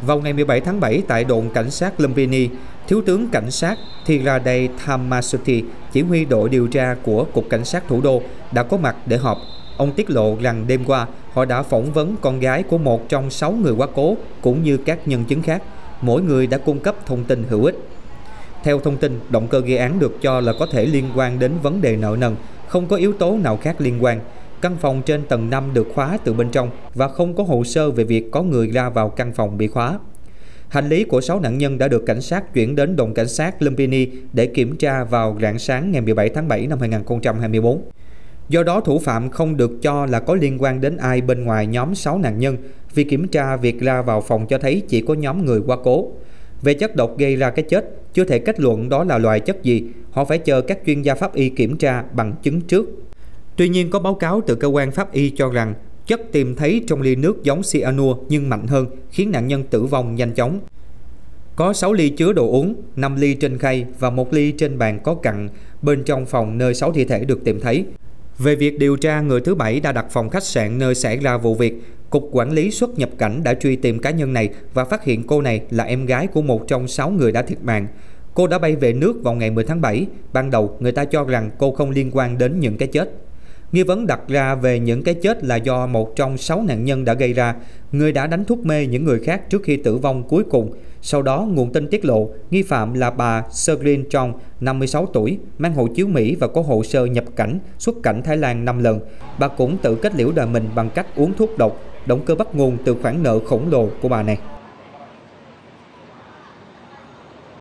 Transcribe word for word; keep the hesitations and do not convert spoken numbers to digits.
Vào ngày mười bảy tháng bảy tại đồn cảnh sát Lumpini, Thiếu tướng cảnh sát Thiraday Thammasothy, chỉ huy đội điều tra của Cục Cảnh sát Thủ đô, đã có mặt để họp. Ông tiết lộ rằng đêm qua, họ đã phỏng vấn con gái của một trong sáu người quá cố, cũng như các nhân chứng khác. Mỗi người đã cung cấp thông tin hữu ích. Theo thông tin, động cơ gây án được cho là có thể liên quan đến vấn đề nợ nần, không có yếu tố nào khác liên quan. Căn phòng trên tầng năm được khóa từ bên trong và không có hồ sơ về việc có người ra vào căn phòng bị khóa. Hành lý của sáu nạn nhân đã được cảnh sát chuyển đến đồn cảnh sát Lumpini để kiểm tra vào rạng sáng ngày mười bảy tháng bảy năm hai nghìn không trăm hai mươi tư. Do đó, thủ phạm không được cho là có liên quan đến ai bên ngoài nhóm sáu nạn nhân, vì kiểm tra việc ra vào phòng cho thấy chỉ có nhóm người quá cố. Về chất độc gây ra cái chết, chưa thể kết luận đó là loại chất gì, họ phải chờ các chuyên gia pháp y kiểm tra bằng chứng trước. Tuy nhiên, có báo cáo từ cơ quan pháp y cho rằng chất tìm thấy trong ly nước giống cyanua nhưng mạnh hơn, khiến nạn nhân tử vong nhanh chóng. Có sáu ly chứa đồ uống, năm ly trên khay và một ly trên bàn có cặn bên trong phòng nơi sáu thi thể được tìm thấy. Về việc điều tra người thứ bảy đã đặt phòng khách sạn nơi xảy ra vụ việc, Cục Quản lý xuất nhập cảnh đã truy tìm cá nhân này và phát hiện cô này là em gái của một trong sáu người đã thiệt mạng. Cô đã bay về nước vào ngày mười tháng bảy. Ban đầu, người ta cho rằng cô không liên quan đến những cái chết. Nghi vấn đặt ra về những cái chết là do một trong sáu nạn nhân đã gây ra, người đã đánh thuốc mê những người khác trước khi tử vong cuối cùng. Sau đó, nguồn tin tiết lộ nghi phạm là bà Sergrin Chong, năm mươi sáu tuổi, mang hộ chiếu Mỹ và có hồ sơ nhập cảnh, xuất cảnh Thái Lan năm lần. Bà cũng tự kết liễu đời mình bằng cách uống thuốc độc, động cơ bắt nguồn từ khoản nợ khổng lồ của bà này.